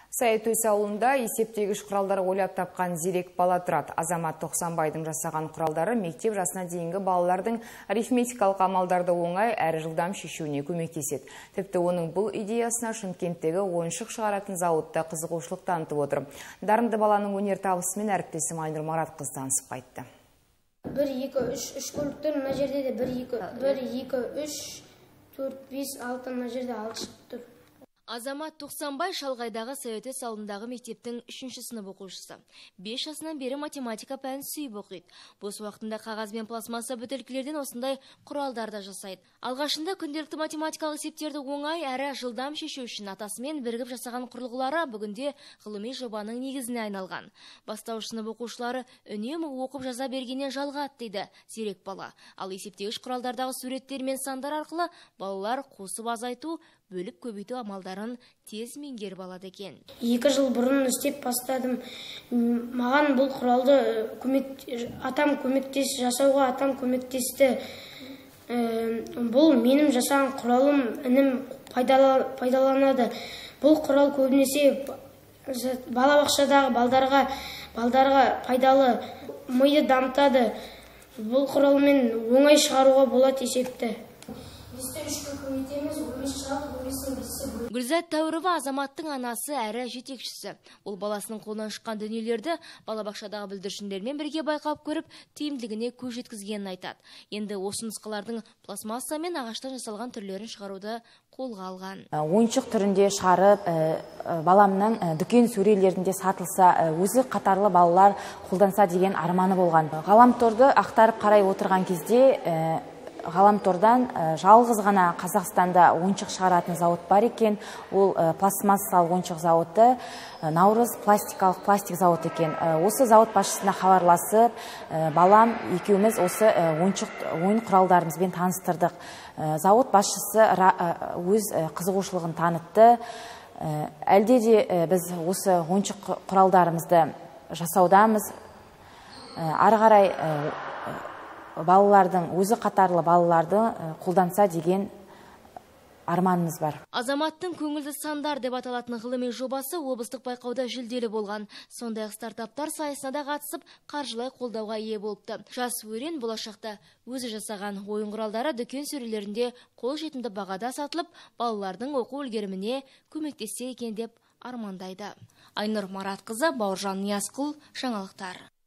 Саятөс ауылында есептегіш құралдары ойлап тапқан зерек бала тұрады. Азамат Тоқсанбайдың жасаған құралдары мектеп жасына дейінгі балалардың арифметикалық амалдарды оңай әрі жылдам шешуіне көмектеседі. Тіпті оның бұл идеясына Шымкенттегі ойыншық шығаратын зауытта қызығушылық танытып отыр. Дарынды баланың өнер табысымен әріптесім Айнұр Маратқызы танысып қайтты. 1, 2, 3 көліктер мына жерде де 1, 2, 3, 4, 5, 6 мына жерде 6 шығып тұр. Азамат Тоқсанбай шалғайдағы Саятөс ауылындағы мектептің 3-ші сынып оқушысы. 5 жасынан бері математика пәнін сүйіп оқиды. Бос уақытында қағаз бен пластмасса бөтелкелерден осындай құралдарды жасайды. Алғашында күнделікті математикалық есептерді оңай әрі жылдам шешу үшін атасымен бірігіп жасаған құрылғылары бүгінде ғылыми жобаның негізіне айналған. Бастауыш сынып оқушылары үнемі оқып жаза бергеннен жалғады дейді зерек бала. Ал есептегіш құралдардағы суреттер мен сандар арқылы балалар қосып азайту, бөліп көбейту амалдарын тез меңгеріп алады екен. 2 жыл бұрын істеп бастадым. Маған бұл құралды атам көмектесті, жасауға атам көмектесті. Бұл менің жасаған құралым, інім пайдаланады. Бұл құрал көбінесе балабақшадағы балдарға пайдалы, миды дамытады. Бұл құралмен оңай шығаруға болады есепті. Гүлзат Тәуірова Азаматтың анасы әрі жетекшісі. Ол баласының қолынан шыққан дүниелерді балабақшадағы бүлдіршіндермен бірге байқап көріп, тиімділігіне көз жеткізгенін айтады. Енді осы нұсқалардың пластмасса мен ағаштан жасалған түрлерін шығаруды қолға алған. Ойыншық түрінде шығарып, баламның дүкен сөрелерінде сатылса, өзі қатарлы балалар қолданса деген арманы болған. Ғаламторды ақтарып қарай отырған кезде Ғаламтордан жалғыз ғана Қазақстанда ойыншық шығаратын зауыт бар екен. Ол пластмассалық ойыншық зауыты, Наурыз пластик зауыты екен. Осы зауыт басшысына хабарласып, балам екеуміз осы ойын құралдарымызбен таныстырдық. Зауыт басшысы өз қызығушылығын танытты. Әлде де біз осы ойыншық құралдарымызды жасаудамыз. Ары қарай балалардың, өзі қатарлы балаларды қолданса деген арманымыз бар. Азаматтың көңілді сандар деп аталатын ғылыми жобасы облыстық байқауда жүлделі болған. Сондай-ақ стартаптар сайысына да қатысып, қаржылай қолдауға ие болыпты. Жас өрен болашақта өзі жасаған ойын құралдары дүкен сөрелерінде қолжетімді бағада сатылып, балалардың оқу үлгеріміне көмектессе екен деп армандайды. Айнұр Маратқызы, Бауыржан Ниязқұл, жаңалықтар.